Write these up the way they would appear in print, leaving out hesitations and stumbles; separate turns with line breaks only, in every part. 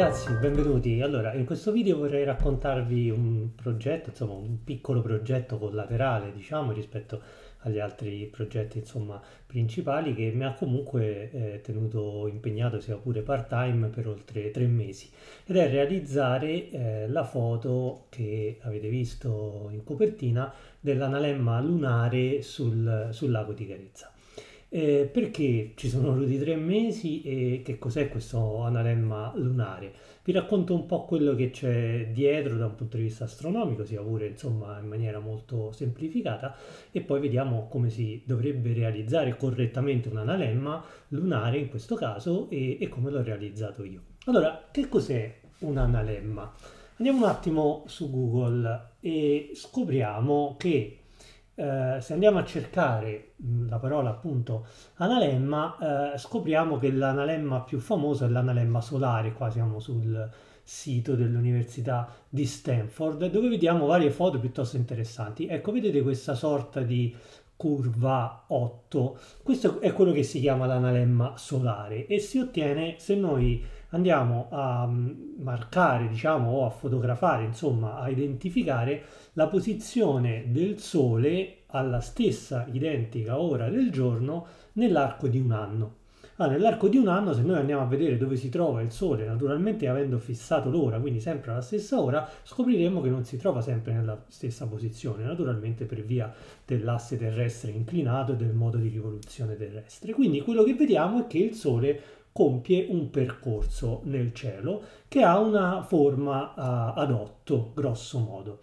ragazzi, benvenuti. Allora, in questo video vorrei raccontarvi un progetto, insomma, un piccolo progetto collaterale, diciamo, rispetto agli altri progetti, insomma, principali che mi ha comunque tenuto impegnato, sia pure part-time, per oltre 3 mesi. Ed è realizzare la foto che avete visto in copertina dell'analemma lunare sul lago di Carezza. Perché ci sono voluti 3 mesi e che cos'è questo analemma lunare? Vi racconto un po' quello che c'è dietro da un punto di vista astronomico, sia pure insomma in maniera molto semplificata, e poi vediamo come si dovrebbe realizzare correttamente un analemma lunare in questo caso e come l'ho realizzato io. Allora, che cos'è un analemma? Andiamo un attimo su Google e scopriamo che se andiamo a cercare la parola appunto analemma, scopriamo che l'analemma più famoso è l'analemma solare. Qua siamo sul sito dell'Università di Stanford, dove vediamo varie foto piuttosto interessanti. Ecco, vedete questa sorta di curva 8, questo è quello che si chiama l'analemma solare e si ottiene se noi andiamo a marcare, diciamo, o a fotografare, insomma, a identificare la posizione del Sole alla stessa identica ora del giorno nell'arco di un anno. Nell'arco di un anno, se noi andiamo a vedere dove si trova il Sole, naturalmente avendo fissato l'ora, quindi sempre alla stessa ora, scopriremo che non si trova sempre nella stessa posizione, naturalmente per via dell'asse terrestre inclinato e del modo di rivoluzione terrestre. Quindi quello che vediamo è che il Sole compie un percorso nel cielo che ha una forma ad 8, grosso modo,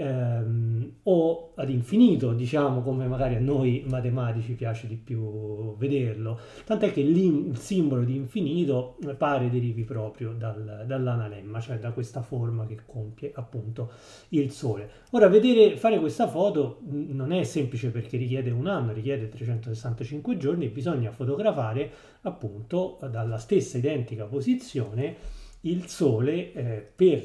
o ad infinito, diciamo, come magari a noi matematici piace di più vederlo, tant'è che il simbolo di infinito pare derivi proprio dall'analemma, cioè da questa forma che compie appunto il Sole. Ora, fare questa foto non è semplice perché richiede un anno, richiede 365 giorni e bisogna fotografare appunto dalla stessa identica posizione il Sole per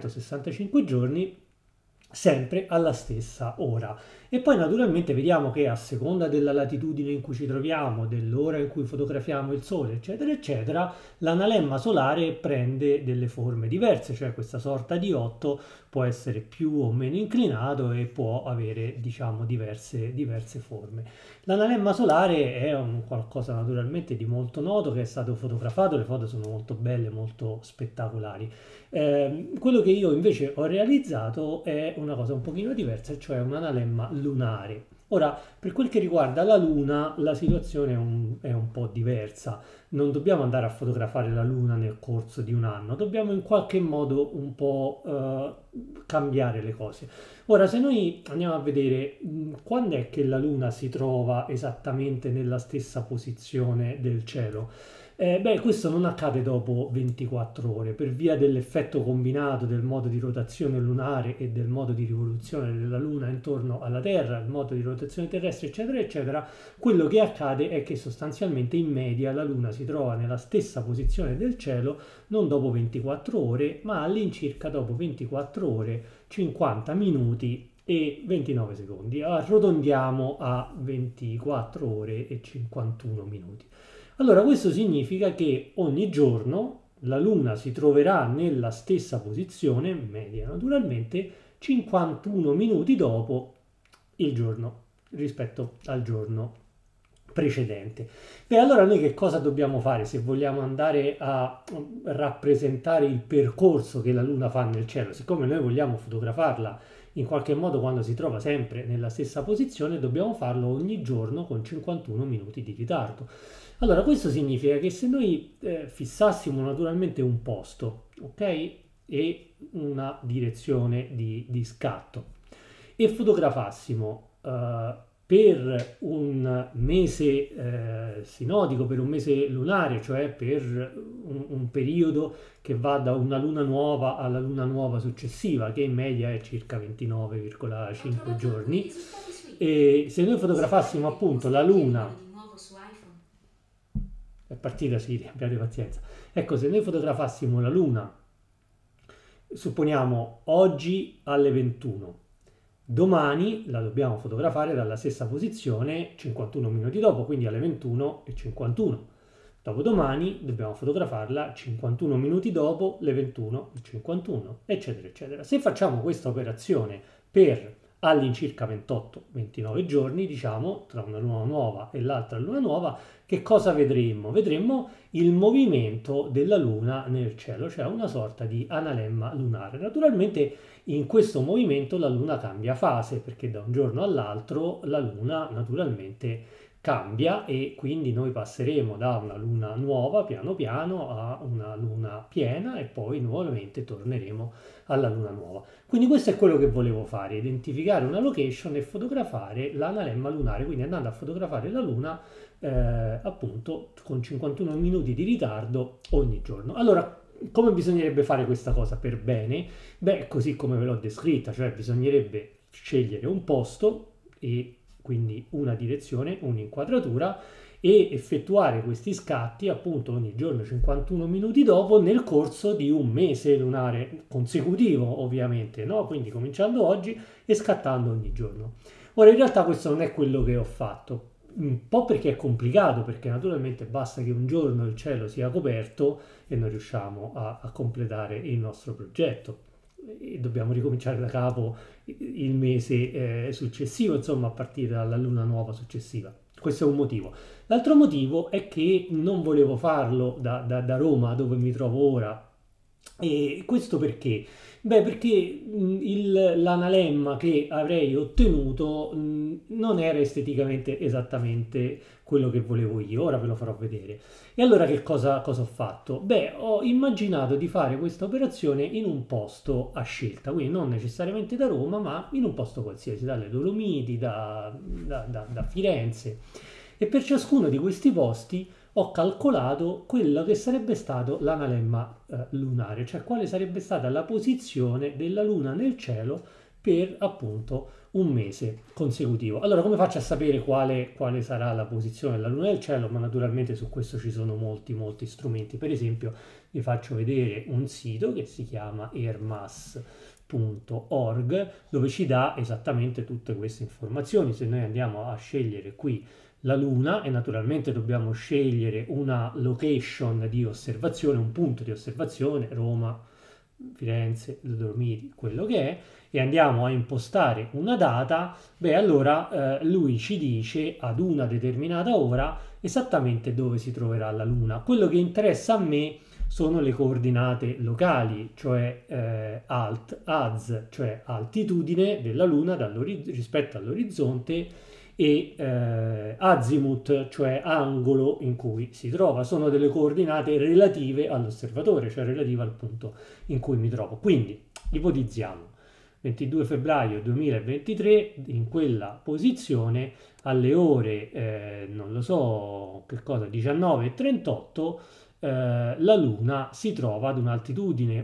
365 giorni sempre alla stessa ora. E poi naturalmente vediamo che a seconda della latitudine in cui ci troviamo, dell'ora in cui fotografiamo il Sole, eccetera, eccetera, l'analemma solare prende delle forme diverse, cioè questa sorta di 8 può essere più o meno inclinato e può avere, diciamo, diverse forme. L'analemma solare è un qualcosa naturalmente di molto noto che è stato fotografato, le foto sono molto belle, molto spettacolari. Quello che io invece ho realizzato è una cosa un pochino diversa, cioè un analemma lunare. Ora, per quel che riguarda la Luna, la situazione è un po' diversa. Non dobbiamo andare a fotografare la Luna nel corso di un anno, dobbiamo in qualche modo un po' cambiare le cose. Ora, se noi andiamo a vedere quando è che la Luna si trova esattamente nella stessa posizione del cielo, questo non accade dopo 24 ore per via dell'effetto combinato del modo di rotazione lunare e del modo di rivoluzione della Luna intorno alla Terra, il modo di rotazione terrestre, eccetera, eccetera. Quello che accade è che sostanzialmente in media la Luna si trova nella stessa posizione del cielo non dopo 24 ore, ma all'incirca dopo 24 ore, 50 minuti e 29 secondi. Arrotondiamo a 24 ore e 51 minuti. Allora, questo significa che ogni giorno la Luna si troverà nella stessa posizione, media naturalmente, 51 minuti dopo il giorno rispetto al giorno precedente. Allora noi che cosa dobbiamo fare se vogliamo andare a rappresentare il percorso che la Luna fa nel cielo? Siccome noi vogliamo fotografarla in qualche modo quando si trova sempre nella stessa posizione, dobbiamo farlo ogni giorno con 51 minuti di ritardo. Allora, questo significa che se noi fissassimo naturalmente un posto, ok? E una direzione di scatto e fotografassimo per un mese sinodico, per un mese lunare, cioè per un periodo che va da una luna nuova alla luna nuova successiva, che in media è circa 29,5 giorni, e se noi fotografassimo appunto la luna. È partita Siri, abbiate pazienza. Ecco, se noi fotografassimo la Luna, supponiamo oggi alle 21, domani la dobbiamo fotografare dalla stessa posizione 51 minuti dopo, quindi alle 21:51. Dopodomani dobbiamo fotografarla 51 minuti dopo le 21:51, eccetera, eccetera. Se facciamo questa operazione per all'incirca 28-29 giorni, diciamo, tra una luna nuova e l'altra luna nuova, che cosa vedremmo? Vedremmo il movimento della luna nel cielo, cioè una sorta di analemma lunare. Naturalmente in questo movimento la luna cambia fase, perché da un giorno all'altro la luna naturalmente cambia e quindi noi passeremo da una luna nuova piano piano a una luna piena e poi nuovamente torneremo alla luna nuova. Quindi questo è quello che volevo fare, identificare una location e fotografare l'analemma lunare, quindi andando a fotografare la luna appunto con 51 minuti di ritardo ogni giorno. Allora, come bisognerebbe fare questa cosa per bene? Beh, così come ve l'ho descritta, cioè bisognerebbe scegliere un posto e quindi una direzione, un'inquadratura e effettuare questi scatti appunto ogni giorno 51 minuti dopo nel corso di un mese lunare consecutivo ovviamente, no? Quindi cominciando oggi e scattando ogni giorno. Ora in realtà questo non è quello che ho fatto, un po' perché è complicato, perché naturalmente basta che un giorno il cielo sia coperto e non riusciamo a completare il nostro progetto e dobbiamo ricominciare da capo il mese successivo, insomma a partire dalla luna nuova successiva. Questo è un motivo. L'altro motivo è che non volevo farlo da Roma, dove mi trovo ora. E questo perché? Beh, perché l'analemma che avrei ottenuto non era esteticamente esattamente quello che volevo io, ora ve lo farò vedere. E allora che cosa ho fatto? Beh, ho immaginato di fare questa operazione in un posto a scelta, quindi non necessariamente da Roma, ma in un posto qualsiasi, dalle Dolomiti, da Firenze. E per ciascuno di questi posti ho calcolato quello che sarebbe stato l'analemma lunare, cioè quale sarebbe stata la posizione della luna nel cielo per appunto un mese consecutivo. Allora, come faccio a sapere quale sarà la posizione della luna nel cielo? Ma naturalmente su questo ci sono molti strumenti. Per esempio, vi faccio vedere un sito che si chiama ermas.org, dove ci dà esattamente tutte queste informazioni. Se noi andiamo a scegliere qui la luna, e naturalmente dobbiamo scegliere una location di osservazione, un punto di osservazione, Roma, Firenze, Dolomiti, quello che è, e andiamo a impostare una data, beh allora lui ci dice ad una determinata ora esattamente dove si troverà la luna. Quello che interessa a me sono le coordinate locali, cioè AZ, cioè altitudine della luna rispetto all'orizzonte, e azimuth, cioè angolo in cui si trova. Sono delle coordinate relative all'osservatore, cioè relative al punto in cui mi trovo. Quindi ipotizziamo 22 febbraio 2023 in quella posizione alle ore non lo so che cosa, 19:38 la luna si trova ad un'altitudine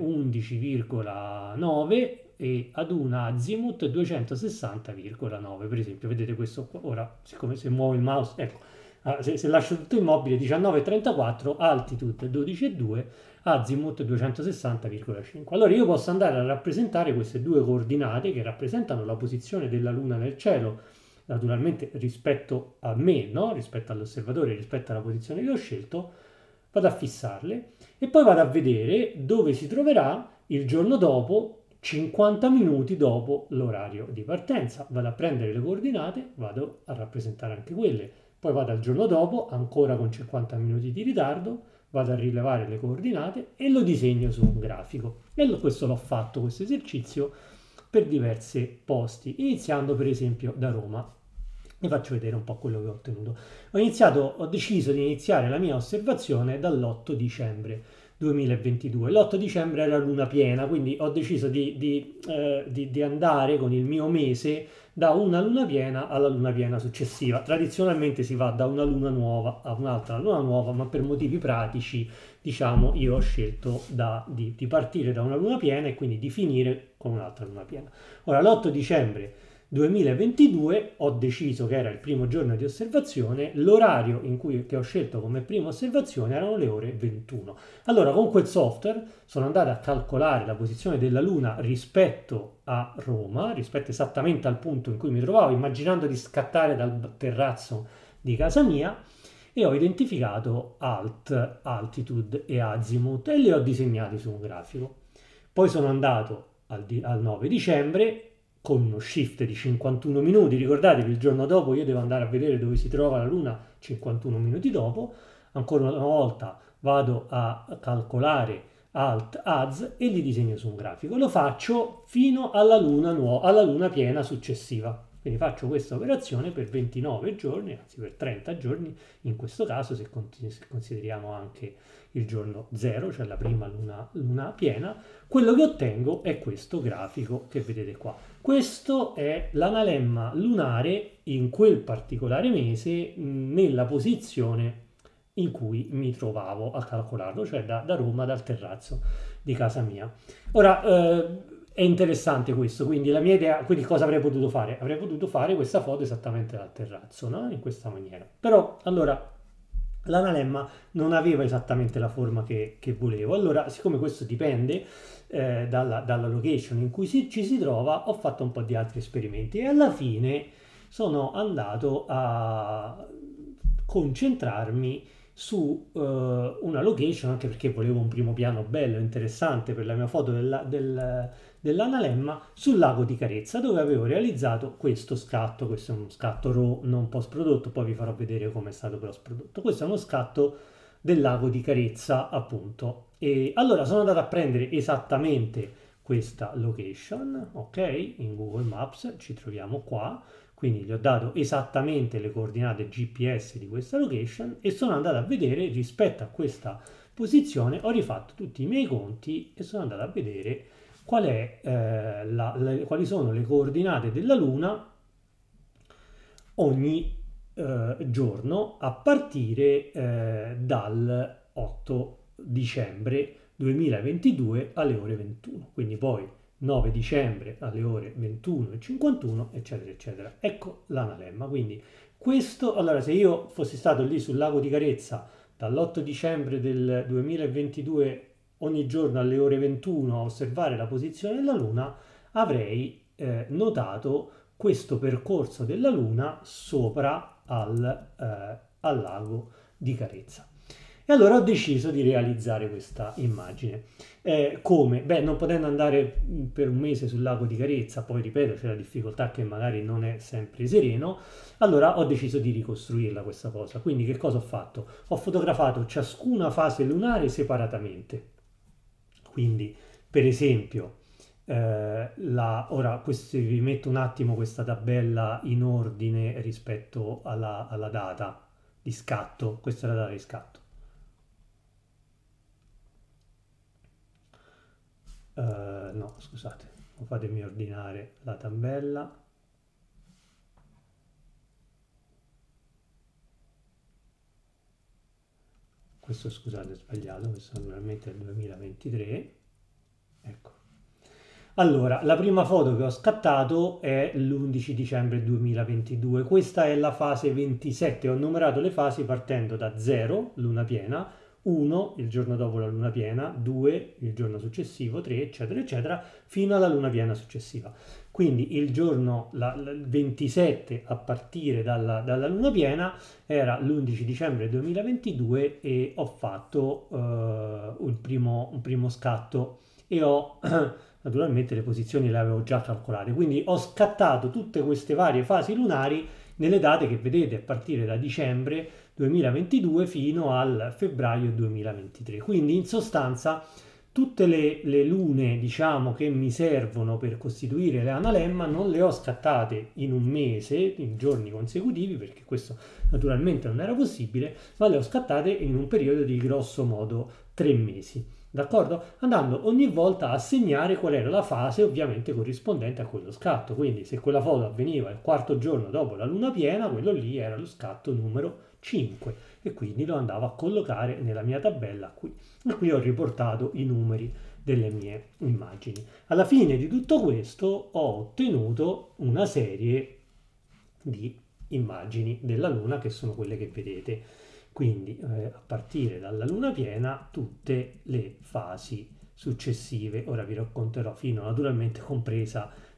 11,9 e ad una azimuth 260,9, per esempio. Vedete questo qua, ora siccome se muovo il mouse, ecco, se lascio tutto immobile 19,34, altitude 12,2, azimuth 260,5. Allora io posso andare a rappresentare queste due coordinate che rappresentano la posizione della luna nel cielo, naturalmente rispetto a me, no? Rispetto all'osservatore, rispetto alla posizione che ho scelto, vado a fissarle e poi vado a vedere dove si troverà il giorno dopo, 50 minuti dopo l'orario di partenza. Vado a prendere le coordinate, vado a rappresentare anche quelle, poi vado al giorno dopo, ancora con 50 minuti di ritardo, vado a rilevare le coordinate e lo disegno su un grafico. E questo l'ho fatto, questo esercizio, per diversi posti, iniziando per esempio da Roma. Vi faccio vedere un po' quello che ho ottenuto. Ho deciso di iniziare la mia osservazione dall'8 dicembre 2022. L'8 dicembre era luna piena, quindi ho deciso di andare con il mio mese da una luna piena alla luna piena successiva. Tradizionalmente si va da una luna nuova a un'altra luna nuova, ma per motivi pratici, diciamo, io ho scelto di partire da una luna piena e quindi di finire con un'altra luna piena. Ora, l'8 dicembre 2022 ho deciso che era il primo giorno di osservazione, l'orario che ho scelto come prima osservazione erano le ore 21. Allora con quel software sono andato a calcolare la posizione della Luna rispetto a Roma, rispetto esattamente al punto in cui mi trovavo, immaginando di scattare dal terrazzo di casa mia, e ho identificato alt, altitude e azimuth e li ho disegnati su un grafico. Poi sono andato al 9 dicembre con uno shift di 51 minuti, ricordatevi il giorno dopo io devo andare a vedere dove si trova la Luna 51 minuti dopo, ancora una volta vado a calcolare Alt Az e li disegno su un grafico. Lo faccio fino alla alla luna piena successiva. Quindi faccio questa operazione per 29 giorni, anzi per 30 giorni, in questo caso se consideriamo anche il giorno 0, cioè la prima luna piena, quello che ottengo è questo grafico che vedete qua. Questo è l'analemma lunare in quel particolare mese nella posizione in cui mi trovavo a calcolarlo, cioè da Roma, dal terrazzo di casa mia. Ora, è interessante questo, quindi la mia idea, quindi cosa avrei potuto fare? Avrei potuto fare questa foto esattamente dal terrazzo, no? In questa maniera. Però, allora, l'analemma non aveva esattamente la forma che volevo. Allora, siccome questo dipende dalla location in cui ci si trova, ho fatto un po' di altri esperimenti e alla fine sono andato a concentrarmi su una location, anche perché volevo un primo piano bello, interessante per la mia foto dell'analemma, sul lago di Carezza, dove avevo realizzato questo scatto. Questo è uno scatto RAW, non post prodotto, poi vi farò vedere come è stato post prodotto. Questo è uno scatto del lago di Carezza, appunto. E allora sono andato a prendere esattamente questa location, ok? In Google Maps ci troviamo qua. Quindi gli ho dato esattamente le coordinate GPS di questa location e sono andato a vedere rispetto a questa posizione, ho rifatto tutti i miei conti e sono andato a vedere quali sono le coordinate della Luna ogni giorno a partire dal 8 dicembre 2022 alle ore 21. Quindi poi 9 dicembre alle ore 21:51, eccetera, eccetera. Ecco l'analemma. Quindi questo, allora se io fossi stato lì sul lago di Carezza dall'8 dicembre del 2022 ogni giorno alle ore 21 a osservare la posizione della Luna, avrei notato questo percorso della Luna sopra al lago di Carezza. E allora ho deciso di realizzare questa immagine. Come? Beh, non potendo andare per un mese sul lago di Carezza, poi ripeto, c'è la difficoltà che magari non è sempre sereno, allora ho deciso di ricostruirla questa cosa. Quindi che cosa ho fatto? Ho fotografato ciascuna fase lunare separatamente. Quindi, per esempio, ora vi metto un attimo questa tabella in ordine rispetto alla data di scatto. Questa è la data di scatto. No, scusate, fatemi ordinare la tabella. Questo, scusate, è sbagliato, questo naturalmente è il 2023. Ecco. Allora, la prima foto che ho scattato è l'11 dicembre 2022. Questa è la fase 27. Ho numerato le fasi partendo da 0, luna piena, 1 il giorno dopo la luna piena, 2 il giorno successivo, 3 eccetera eccetera fino alla luna piena successiva. Quindi il giorno 27 a partire dalla luna piena era l'11 dicembre 2022 e ho fatto un primo scatto e ho naturalmente le posizioni le avevo già calcolate, quindi ho scattato tutte queste varie fasi lunari nelle date che vedete a partire da dicembre 2022 fino al febbraio 2023. Quindi in sostanza tutte le lune, diciamo, che mi servono per costituire l'analemma non le ho scattate in un mese, in giorni consecutivi, perché questo naturalmente non era possibile, ma le ho scattate in un periodo di grosso modo 3 mesi. D'accordo? Andando ogni volta a segnare qual era la fase ovviamente corrispondente a quello scatto. Quindi se quella foto avveniva il quarto giorno dopo la luna piena, quello lì era lo scatto numero 5 e quindi lo andavo a collocare nella mia tabella qui. E qui ho riportato i numeri delle mie immagini. Alla fine di tutto questo ho ottenuto una serie di immagini della luna che sono quelle che vedete. Quindi a partire dalla luna piena tutte le fasi successive, ora vi racconterò fino naturalmente compresa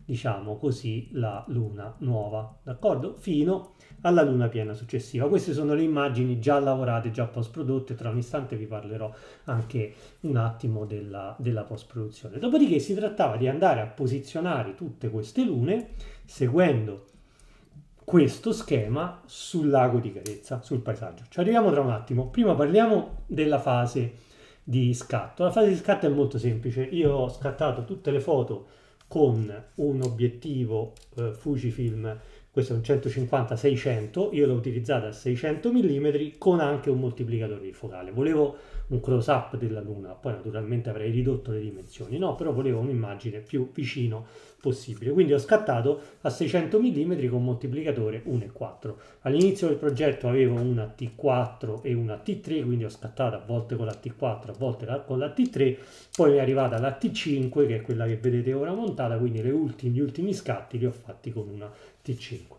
diciamo così, la luna nuova, d'accordo? Fino alla luna piena successiva. Queste sono le immagini già lavorate, già post prodotte. Tra un istante vi parlerò anche un attimo della post produzione. Dopodiché si trattava di andare a posizionare tutte queste lune seguendo questo schema sul lago di Carezza, sul paesaggio. Ci arriviamo tra un attimo. Prima parliamo della fase di scatto. La fase di scatto è molto semplice. Io ho scattato tutte le foto con un obiettivo Fujifilm, questo è un 150-600, io l'ho utilizzata a 600 mm con anche un moltiplicatore di focale. Volevo un close up della luna, poi naturalmente avrei ridotto le dimensioni, no, però volevo un'immagine più vicino possibile, quindi ho scattato a 600 mm con moltiplicatore 1,4. All'inizio del progetto avevo una T4 e una T3, quindi ho scattato a volte con la T4, a volte con la T3, poi mi è arrivata la T5 che è quella che vedete ora montata, quindi gli ultimi scatti li ho fatti con una T5.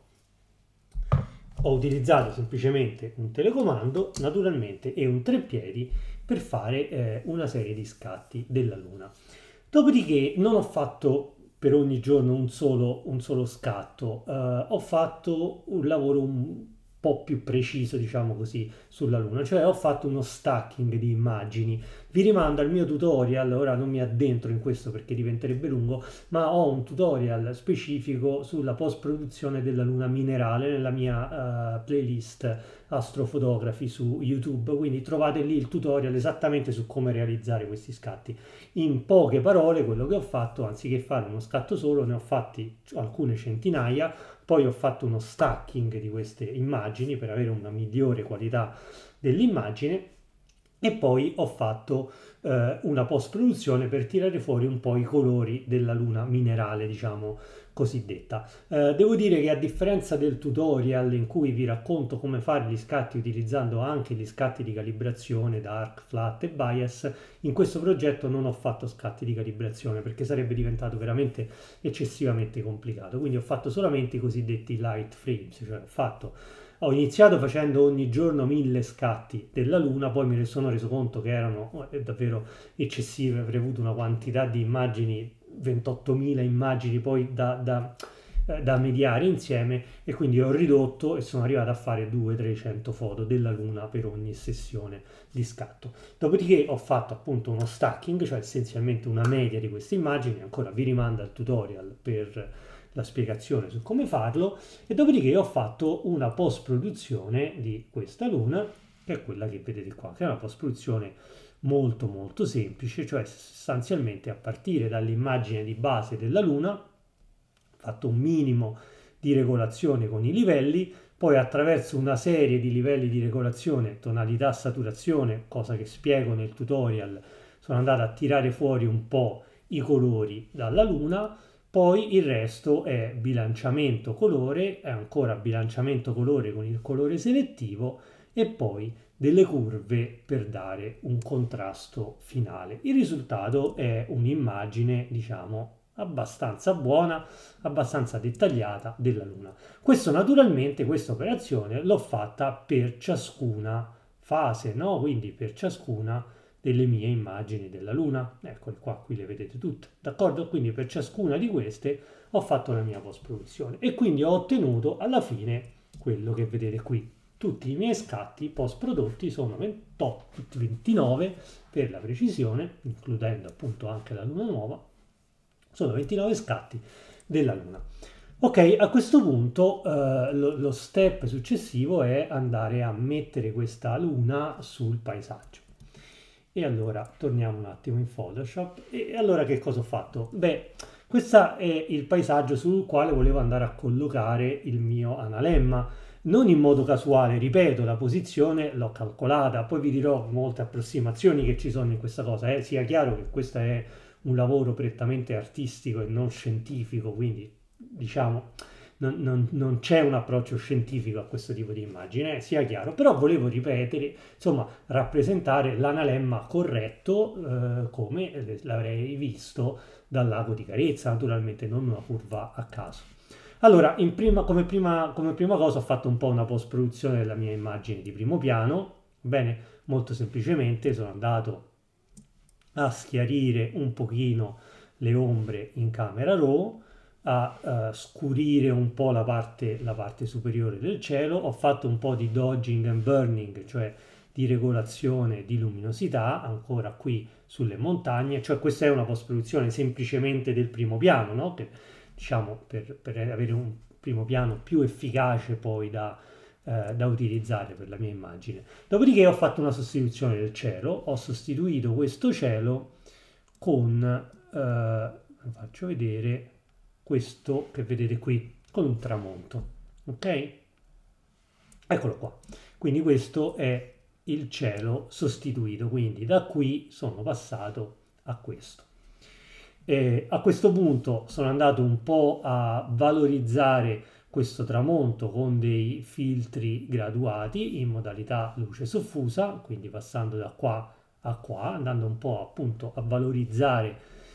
Ho utilizzato semplicemente un telecomando naturalmente e un treppiedi per fare una serie di scatti della luna. Dopodiché non ho fatto per ogni giorno un solo scatto, ho fatto un lavoro un po' più preciso, diciamo così, sulla luna, cioè ho fatto uno stacking di immagini. Vi rimando al mio tutorial, ora non mi addentro in questo perché diventerebbe lungo, ma ho un tutorial specifico sulla post produzione della luna minerale nella mia playlist astrofotografi su YouTube, quindi trovate lì il tutorial esattamente su come realizzare questi scatti. In poche parole, quello che ho fatto, anziché fare uno scatto solo, ne ho fatti alcune centinaia, poi ho fatto uno stacking di queste immagini per avere una migliore qualità dell'immagine e poi ho fatto una post produzione per tirare fuori un po' i colori della luna minerale, diciamo cosiddetta. Devo dire che a differenza del tutorial in cui vi racconto come fare gli scatti utilizzando anche gli scatti di calibrazione, dark, flat e bias, in questo progetto non ho fatto scatti di calibrazione perché sarebbe diventato veramente eccessivamente complicato, quindi ho fatto solamente i cosiddetti light frames, cioè ho iniziato facendo ogni giorno 1000 scatti della luna, poi me ne sono reso conto che erano davvero eccessive, avrei avuto una quantità di immagini, 28.000 immagini poi da mediare insieme, e quindi ho ridotto e sono arrivato a fare 200-300 foto della luna per ogni sessione di scatto. Dopodiché ho fatto appunto uno stacking, cioè essenzialmente una media di queste immagini, ancora vi rimando al tutorial per la spiegazione su come farlo, e dopodiché ho fatto una post produzione di questa luna, che è quella che vedete qua, che è una post produzione molto molto semplice, cioè sostanzialmente a partire dall'immagine di base della luna ho fatto un minimo di regolazione con i livelli, poi attraverso una serie di livelli di regolazione, tonalità, saturazione, cosa che spiego nel tutorial, sono andato a tirare fuori un po' i colori dalla luna. Poi il resto è bilanciamento colore, è ancora bilanciamento colore con il colore selettivo e poi delle curve per dare un contrasto finale. Il risultato è un'immagine, diciamo, abbastanza buona, abbastanza dettagliata della luna. Questo naturalmente, questa operazione l'ho fatta per ciascuna fase, no? Quindi per ciascuna delle mie immagini della luna, eccole qua, qui le vedete tutte, d'accordo? Quindi per ciascuna di queste ho fatto la mia post produzione e quindi ho ottenuto alla fine quello che vedete qui. Tutti i miei scatti post prodotti sono 29 per la precisione, includendo appunto anche la luna nuova, sono 29 scatti della luna. Ok, a questo punto lo step successivo è andare a mettere questa luna sul paesaggio. E allora torniamo un attimo in Photoshop. E allora che cosa ho fatto? Beh, questo è il paesaggio sul quale volevo andare a collocare il mio analemma. Non in modo casuale, ripeto, la posizione l'ho calcolata, poi vi dirò molte approssimazioni che ci sono in questa cosa. Sia chiaro che questo è un lavoro prettamente artistico e non scientifico, quindi diciamo non c'è un approccio scientifico a questo tipo di immagine, sia chiaro, però volevo ripetere, insomma, rappresentare l'analemma corretto come l'avrei visto dal lago di Carezza, naturalmente non una curva a caso. Allora, come prima cosa ho fatto un po' una post-produzione della mia immagine di primo piano, bene, molto semplicemente sono andato a schiarire un pochino le ombre in camera raw, a scurire un po' la parte superiore del cielo, ho fatto un po' di dodging and burning, cioè di regolazione di luminosità, ancora qui sulle montagne, cioè questa è una post-produzione semplicemente del primo piano, no? Che, diciamo per avere un primo piano più efficace poi da utilizzare per la mia immagine. Dopodiché ho fatto una sostituzione del cielo, ho sostituito questo cielo con, lo faccio vedere, questo che vedete qui, con un tramonto, ok? Eccolo qua. Quindi questo è il cielo sostituito, quindi da qui sono passato a questo. A questo punto sono andato un po' a valorizzare questo tramonto con dei filtri graduati in modalità luce soffusa, quindi passando da qua a qua, andando un po' appunto a valorizzare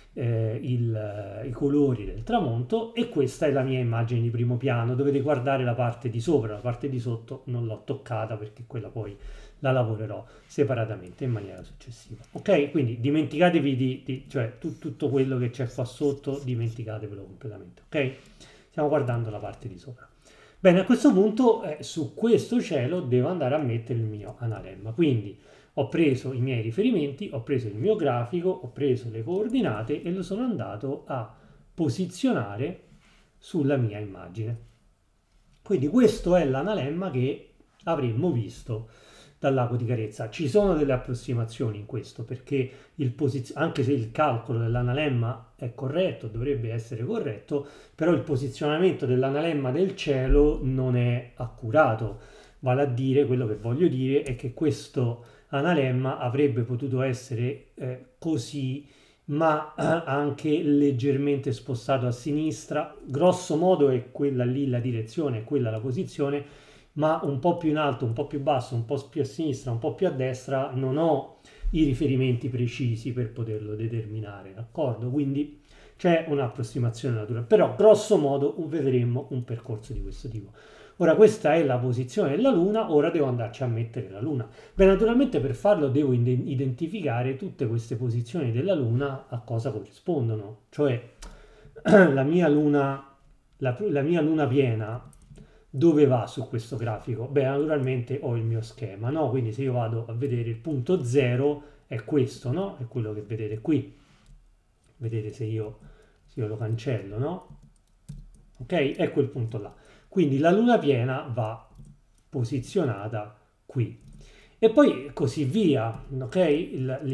i colori del tramonto, e questa è la mia immagine di primo piano. Dovete guardare la parte di sopra, la parte di sotto non l'ho toccata perché quella poi la lavorerò separatamente in maniera successiva. Ok, quindi dimenticatevi cioè tutto quello che c'è qua sotto, dimenticatevelo completamente. Ok, stiamo guardando la parte di sopra. Bene, a questo punto su questo cielo devo andare a mettere il mio analemma, quindi ho preso i miei riferimenti, ho preso il mio grafico, ho preso le coordinate e lo sono andato a posizionare sulla mia immagine. Quindi questo è l'analemma che avremmo visto dal lago di Carezza. Ci sono delle approssimazioni in questo, perché anche se il calcolo dell'analemma è corretto, dovrebbe essere corretto, però il posizionamento dell'analemma del cielo non è accurato. Vale a dire, quello che voglio dire è che questo analemma avrebbe potuto essere così, ma anche leggermente spostato a sinistra. Grosso modo è quella lì la direzione, è quella la posizione, ma un po' più in alto, un po' più basso, un po' più a sinistra, un po' più a destra, non ho i riferimenti precisi per poterlo determinare, d'accordo? Quindi c'è un'approssimazione naturale, però grosso modo vedremo un percorso di questo tipo. Ora questa è la posizione della Luna, ora devo andarci a mettere la Luna. Beh, naturalmente per farlo devo identificare tutte queste posizioni della Luna a cosa corrispondono, cioè la mia Luna, la mia Luna piena dove va su questo grafico? Beh, naturalmente ho il mio schema, no? Quindi se io vado a vedere il punto 0 è questo, no? È quello che vedete qui. Vedete se io lo cancello, no? Ok? È quel punto là. Quindi la luna piena va posizionata qui. E poi così via, ok?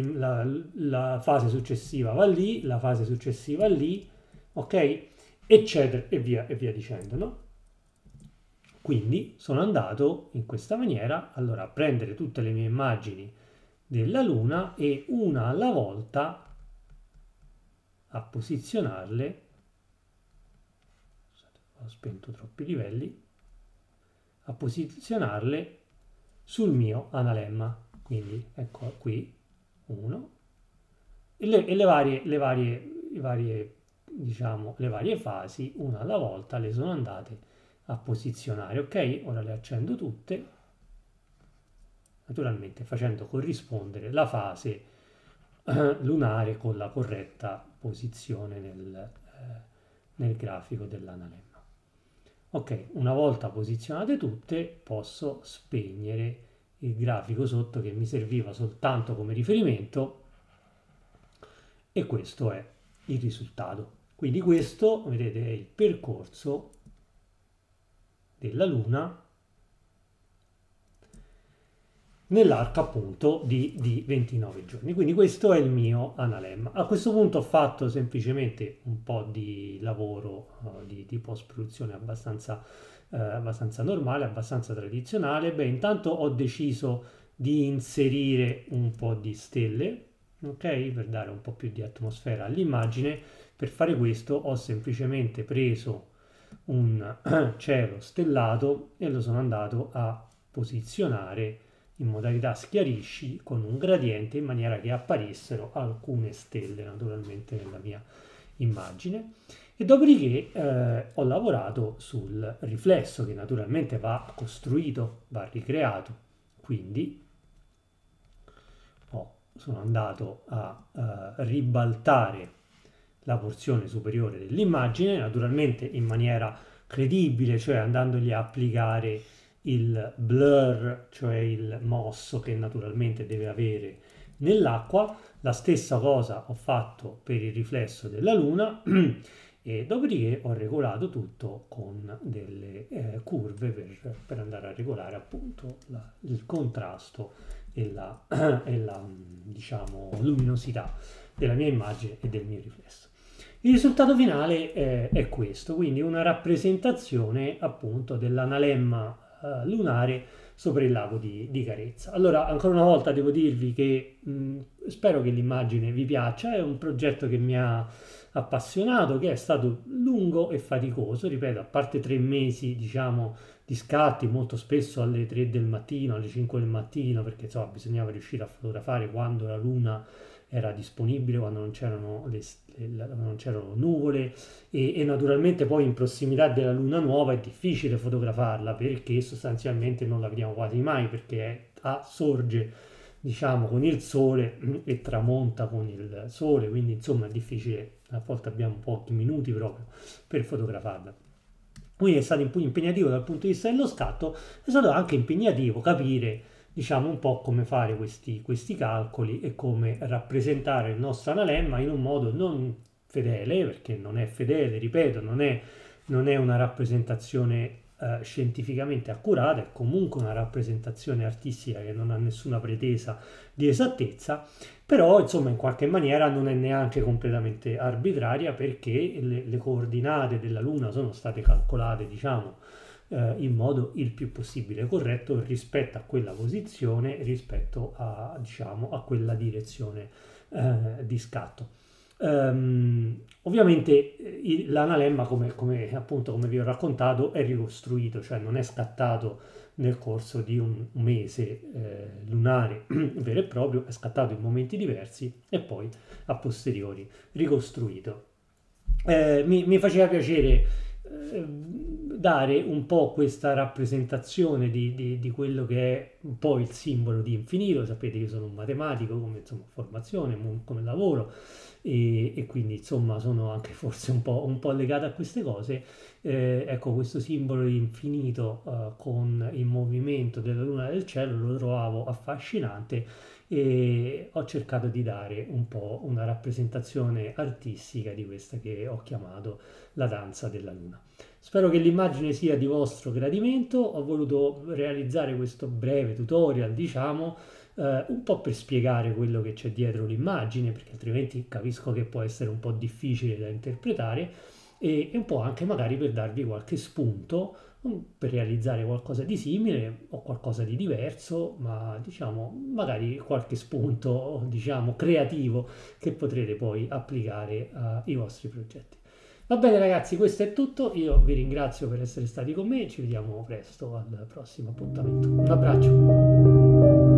La fase successiva va lì, la fase successiva lì, ok? Eccetera, e via dicendo, no? Quindi sono andato in questa maniera allora a prendere tutte le mie immagini della Luna e una alla volta a posizionarle. Scusate, ho spento troppi livelli. A posizionarle sul mio analemma. Quindi ecco qui uno e diciamo, le varie fasi una alla volta le sono andate a posizionare. Ok, ora le accendo tutte, naturalmente facendo corrispondere la fase lunare con la corretta posizione nel grafico dell'analemma. Ok, una volta posizionate tutte posso spegnere il grafico sotto che mi serviva soltanto come riferimento, e questo è il risultato. Quindi questo, vedete, è il percorso della Luna nell'arco appunto di 29 giorni. Quindi questo è il mio analemma. A questo punto ho fatto semplicemente un po' di lavoro di post-produzione abbastanza normale, abbastanza tradizionale. Beh, intanto ho deciso di inserire un po' di stelle, ok? Per dare un po' più di atmosfera all'immagine. Per fare questo ho semplicemente preso un cielo stellato e lo sono andato a posizionare in modalità schiarisci con un gradiente in maniera che apparissero alcune stelle naturalmente nella mia immagine, e dopodiché ho lavorato sul riflesso che naturalmente va costruito, va ricreato, quindi sono andato a ribaltare la porzione superiore dell'immagine, naturalmente in maniera credibile, cioè andandogli a applicare il blur, cioè il mosso che naturalmente deve avere nell'acqua. La stessa cosa ho fatto per il riflesso della luna e dopodiché ho regolato tutto con delle curve per andare a regolare appunto il contrasto e la, diciamo, luminosità della mia immagine e del mio riflesso. Il risultato finale è questo, quindi una rappresentazione appunto dell'analemma lunare sopra il lago di Carezza. Allora, ancora una volta devo dirvi che spero che l'immagine vi piaccia, è un progetto che mi ha appassionato, che è stato lungo e faticoso, ripeto, a parte 3 mesi, diciamo, di scatti, molto spesso alle 3 del mattino, alle 5 del mattino, perché insomma bisognava riuscire a fotografare quando la luna era disponibile, quando non c'erano non c'erano nuvole e naturalmente poi in prossimità della luna nuova è difficile fotografarla perché sostanzialmente non la vediamo quasi mai perché sorge diciamo con il sole e tramonta con il sole, quindi insomma è difficile, a volte abbiamo pochi minuti proprio per fotografarla. Quindi è stato impegnativo dal punto di vista dello scatto, è stato anche impegnativo capire diciamo un po' come fare questi calcoli e come rappresentare il nostro analemma in un modo non fedele, perché non è fedele, ripeto, non è una rappresentazione scientificamente accurata, è comunque una rappresentazione artistica che non ha nessuna pretesa di esattezza, però insomma in qualche maniera non è neanche completamente arbitraria perché le coordinate della Luna sono state calcolate, diciamo, in modo il più possibile corretto rispetto a quella posizione, rispetto a, diciamo, a quella direzione di scatto. Ovviamente l'analemma, appunto, come vi ho raccontato, è ricostruito, cioè non è scattato nel corso di un mese lunare vero e proprio, è scattato in momenti diversi e poi a posteriori ricostruito. Mi faceva piacere dare un po' questa rappresentazione di quello che è un po' il simbolo di infinito. Sapete che io sono un matematico come insomma, formazione, come lavoro e quindi insomma sono anche forse un po' legato a queste cose. Ecco, questo simbolo di infinito con il movimento della luna e del cielo lo trovavo affascinante e ho cercato di dare un po' una rappresentazione artistica di questa che ho chiamato la danza della luna. Spero che l'immagine sia di vostro gradimento, ho voluto realizzare questo breve tutorial, diciamo, un po' per spiegare quello che c'è dietro l'immagine, perché altrimenti capisco che può essere un po' difficile da interpretare, e un po' anche magari per darvi qualche spunto per realizzare qualcosa di simile o qualcosa di diverso, ma diciamo magari qualche spunto, diciamo, creativo che potrete poi applicare ai vostri progetti. Va bene ragazzi, questo è tutto, io vi ringrazio per essere stati con me, ci vediamo presto al prossimo appuntamento. Un abbraccio.